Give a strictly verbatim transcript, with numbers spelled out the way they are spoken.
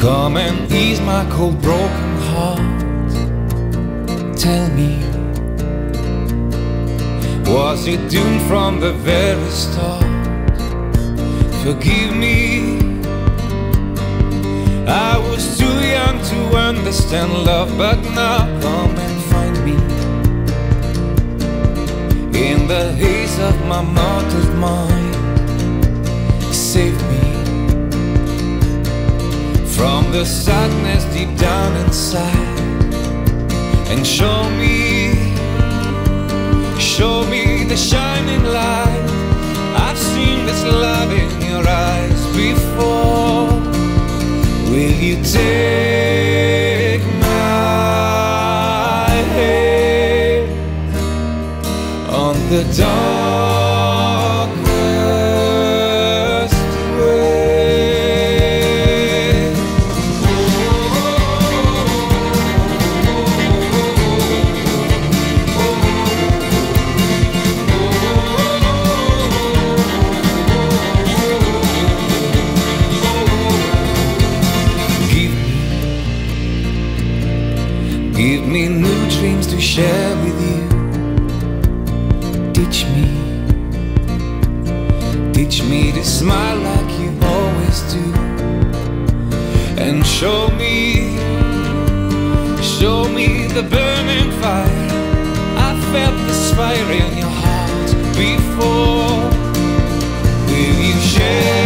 Come and ease my cold broken heart. Tell me, was it doomed from the very start? Forgive me, I was too young to understand love, but now come and find me in the haze of my mortal mind. Save me from the sadness deep down inside, and show me, show me the shining light. I've seen this love in your eyes before. Will you take my hand on the darkest way? Give me new dreams to share with you. Teach me, teach me to smile like you always do, and show me, show me the burning fire. I felt this fire in your heart before. Will you share